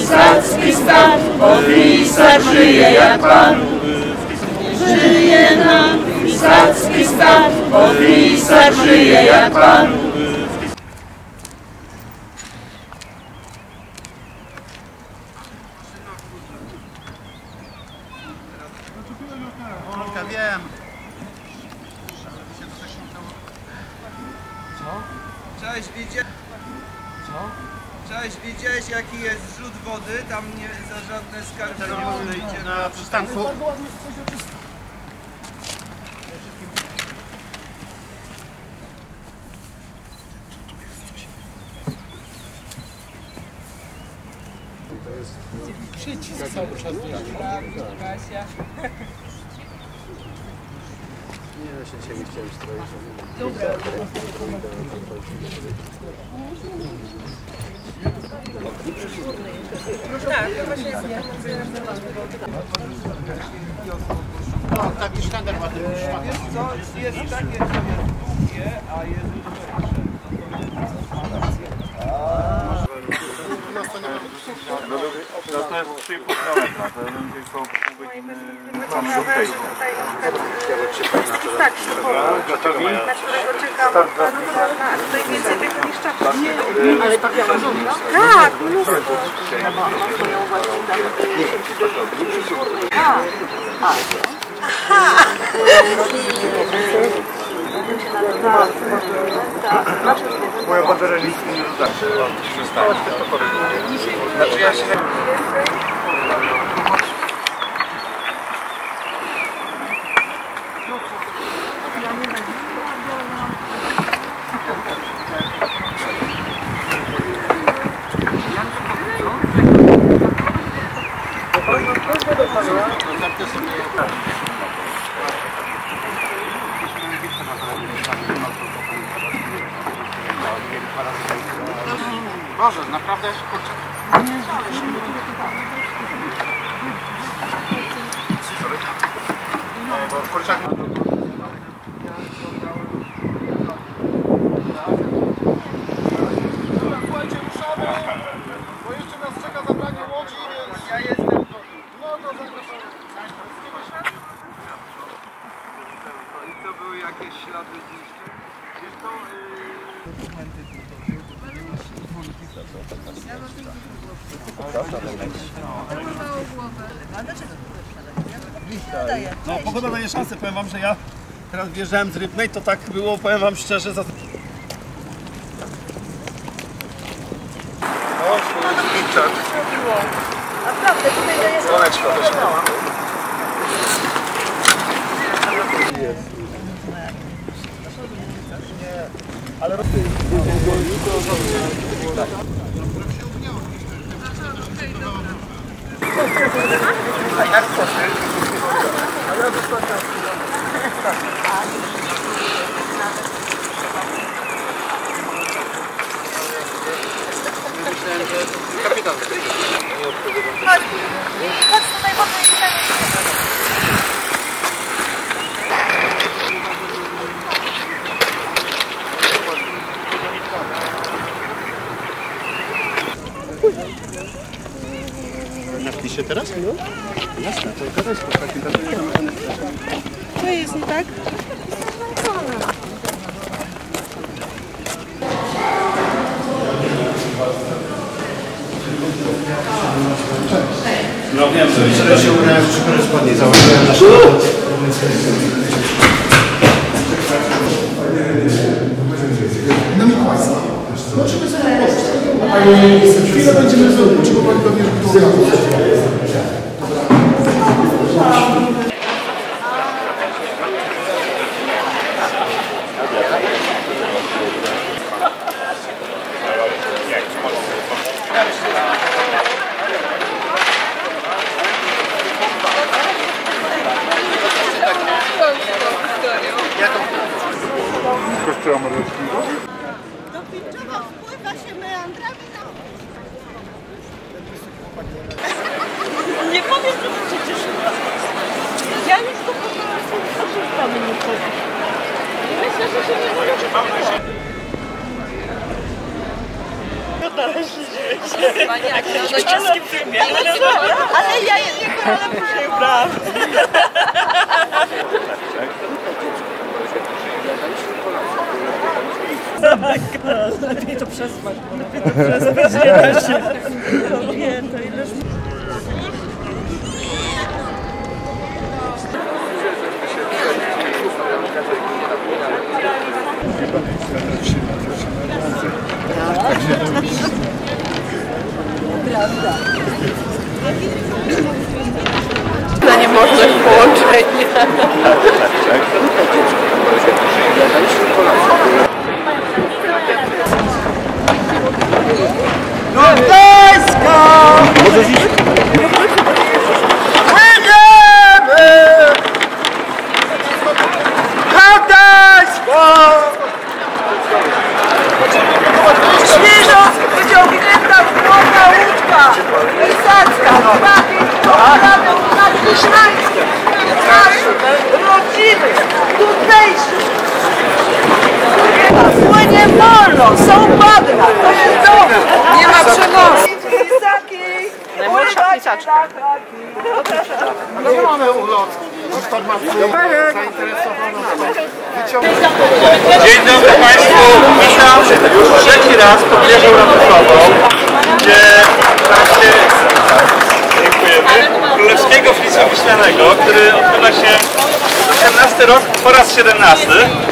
Pisarski stan, bo pisarz żyje jak Pan. Żyje nam pisarski stan, bo pisarz żyje jak Pan. Wiem. Cześć, widziałeś jaki jest zrzut wody? Tam nie za żadne skarby nie podejdzie. Na przystanku. Przycisk cały czas Kasia. Nie, ja się dzisiaj nie chciałem stroić. Dobra. Tak, to właśnie jest nie. No, taki sztandar ładny. Wiesz co, jest takie, co jest długie, a jest No to jest 3,5 kilometra, to będzie około pół godziny. Tak, gotowi? Na którego czekam. Tutaj więcej tego niż czapka. Ale tak ja mam. Tak, mnóstwo. Moja bandera nic nie wystarczy. Znaczy ja się... Boże, naprawdę kurczę. Kurczak. Słuchajcie, ruszamy, bo jeszcze nas czeka zabranie łodzi, więc ja jestem gotowy. No to zapraszamy. I to były jakieś ślady gdzieś? Wiesz to... No, pogoda daje szansę, powiem wam, że ja teraz wjeżdżałem z Rybnej, to tak było, powiem wam szczerze, Naprawdę, tutaj to jest... Słoneczko też. ale kapitan. Chodź tutaj, bo Na wpisie teraz? No. Jasne, to gadaj z takim to jest, nie tak? No wiem, że się ubrałem przy korespondencji, założyłem na szkołę. No Mikołajska. No czy my sobie chwilę będziemy zrobić, bo pani pewnie, że to Kościoła Morawskiego. Do Pińczowa wpływa się meandrami na... Nie powiem, że przecież... Ja już to po prostu oszustami nie chodzi. Myślę, że się nie może... No dalej się dzieje. Ale ja jednego ale brałam. Lepiej to przespać. Nie da się. Nie, to ileż... To nie można połączenia. Rodzimy, tutejszy. Płynie wolno, są bagna, to jest dobre. Nie ma przenosu. Pisaki, Najmłodsza pisaczka. Nie mamy ulotki. Informacji zainteresowana. Dzień dobry Państwu, witam już trzeci raz pod wieżą ratuszową, gdzie w trakcie Królewskiego Flisu Wiślanego, który odbywa się 18 rok po raz 17,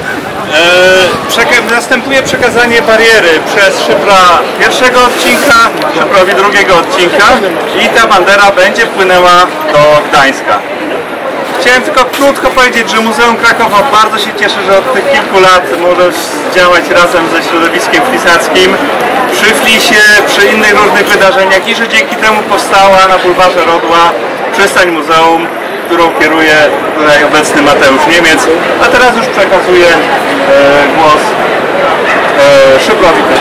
następuje przekazanie bariery przez szyfra pierwszego odcinka szyfrowi drugiego odcinka i ta bandera będzie płynęła do Gdańska. Chciałem tylko krótko powiedzieć, że Muzeum Krakowa bardzo się cieszy, że od tych kilku lat może działać razem ze środowiskiem flisackim przy Flisie, przy innych różnych wydarzeniach i że dzięki temu powstała na bulwarze Rodła przystań muzeum, którą kieruje tutaj obecny Mateusz Niemiec, a teraz już przekazuję głos Szyfrowi.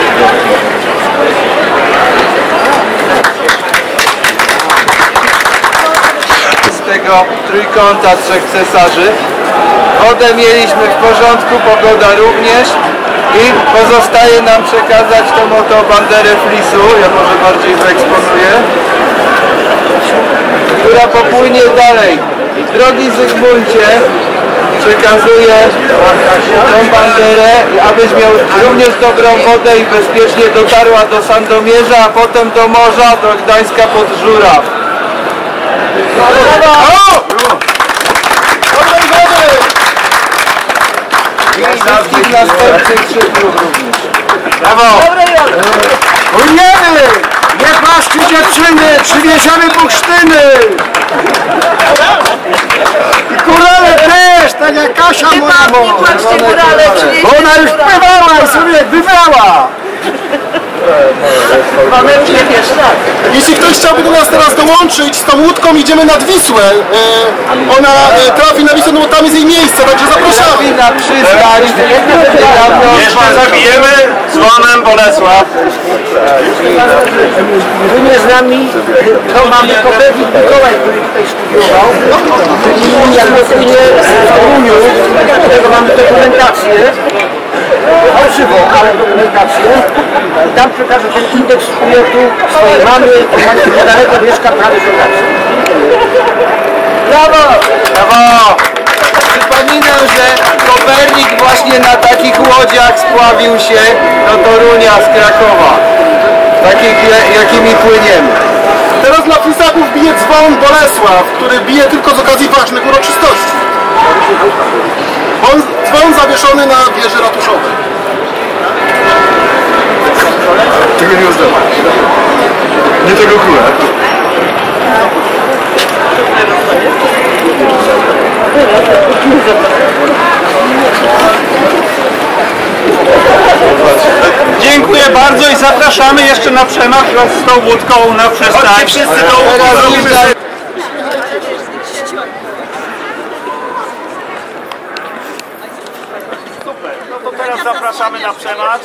Tego trójkąta trzech cesarzy. Wodę mieliśmy w porządku, pogoda również i pozostaje nam przekazać tą oto banderę Flisu, ja może bardziej wyeksponuję, która popłynie dalej. Drogi Zygmuncie, przekazuję tą banderę, abyś miał również dobrą wodę i bezpiecznie dotarła do Sandomierza, a potem do morza, do Gdańska pod Żuraw. I wszystkich następnych szyfrów również. Brawo! Płyniemy! Nie płaszczy dziewczyny! Przywieziemy bursztyny! I górale też! Tak jak Kasia moja Nie płaczcie górale, czyli... Bo ona już pływała i sobie wybrała! Mamy już nie wiesz, tak. Jeśli ktoś chciałby do nas teraz dołączyć, z tą łódką idziemy nad Wisłę. Ona trafi na Wisłę, no bo tam jest jej miejsce, także zapraszamy. Na przystań, Jeszcze zabijemy dzwonem Bolesław. Płynie z nami, to mamy Kopewik Mikołaj, który tutaj studiował, czyli jak płynie z Toruniu, z którego mamy dokumentację, fałszywą, ale dokumentację. I tam przekażę ten indeks szpietu swojej mamy, niedaleko mieszka prawie Żogacji. brawo! Brawo! Przypominam, że Kopernik właśnie na takich łodziach spławił się do Torunia z Krakowa. Takich, jakimi płyniemy. Teraz dla Flisaków bije dzwon Bolesław, który bije tylko z okazji ważnych uroczystości. Dzwon zawieszony na wieży ratuszowej. Tego nie uznałem. Nie tego króla. Dziękuję bardzo i zapraszamy jeszcze na przemach z tą łódką na przystań. Chodźcie wszyscy do łódki. Super, no to teraz zapraszamy na przemacz.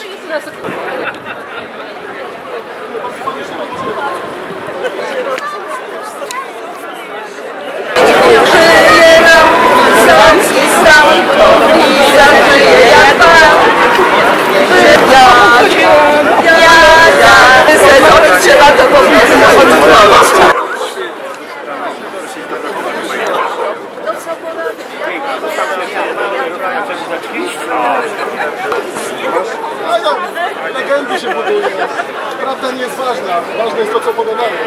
Żyje nam Wysocki stan, i zażyje jak Pan. Ja, prawda nie jest ważna. Ważne jest to, co pogadamy.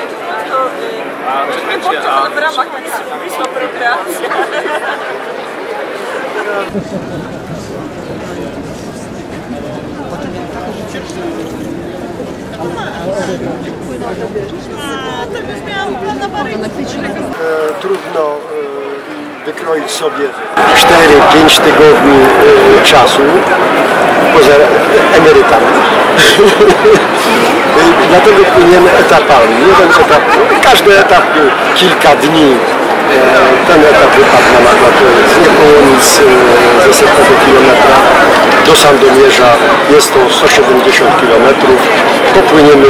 W ramach Wisła Prokreacja. Trudno wykroić sobie 4-5 tygodni czasu poza emerytami. Dlatego płyniemy etapami. Jeden etap, każdy etap kilka dni. Ten etap wypadł na nakład z Niepołonic ze setnego kilometra do Sandomierza. Jest to 170 km. Popłyniemy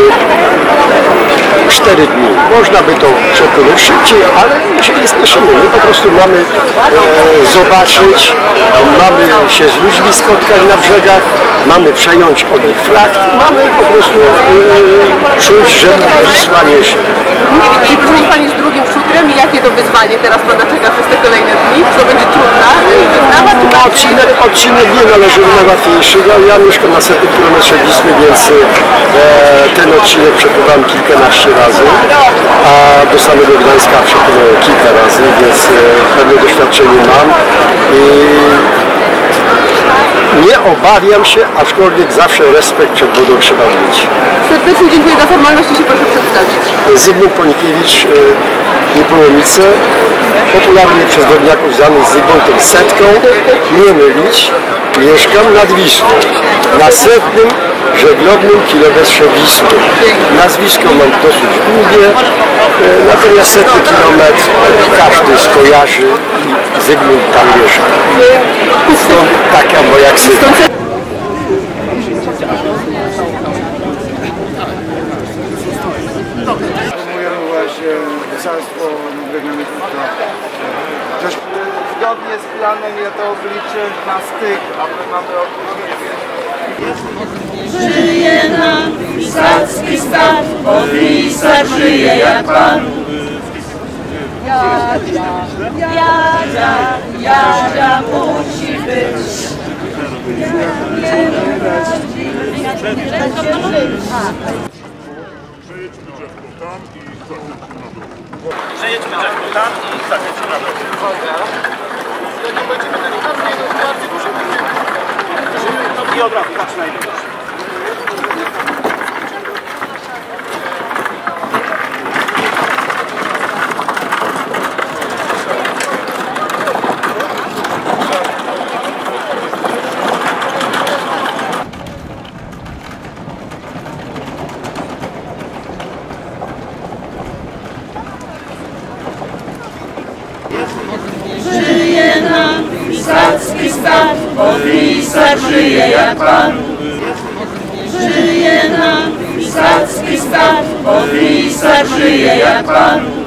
4 dni. Można by to przepłynąć szybciej, ale my się nie spieszymy. My po prostu mamy zobaczyć, mamy się z ludźmi spotkać na brzegach, mamy przejąć od nich flag, mamy po prostu czuć, że Wisła niesie. I próbuje Pani z drugim szutrem i jakie to wyzwanie teraz Pana czeka przez te kolejne dni? Co będzie trudna? Odcinek nie należy do najłatwiejszych. Ja mieszkam na 100 km Wisły, więc ten odcinek przepływałem kilkanaście razy, a do samego Gdańska przepłynąłem kilka razy, więc pewne doświadczenie mam. Nie obawiam się, aczkolwiek zawsze respekt przed wodą trzeba mieć. Serdecznie dziękuję za formalności, się proszę przedstawić. Zygmunt Ponikiewicz, Niepołomice, popularnie przez wodniaków zwany Zygmuntem Setką, nie mylić, mieszkam nad Wisłą, na 100. żeglownym kilometrze Wisły. Nazwisko mam dosyć długie, natomiast 100 kilometr każdy skojarzy i Zygmunt tam mieszka. Stąd taka moja ksywa. Promujemy właśnie pisarstwo, biegniemy też Zgodnie z planem ja to obliczę na styk, a my mamy opóźnienie. Żyje nam pisarski stan, bo pisarz żyje jak Pan. Jadzia musi być. Przejedźmy drzewko tam i zakończymy na dół. I od razu zaczynajmy. Żyje nam pisarski stan, bo pisarz żyje jak Pan. Żyje nam pisarski stan, bo pisarz żyje jak Pan.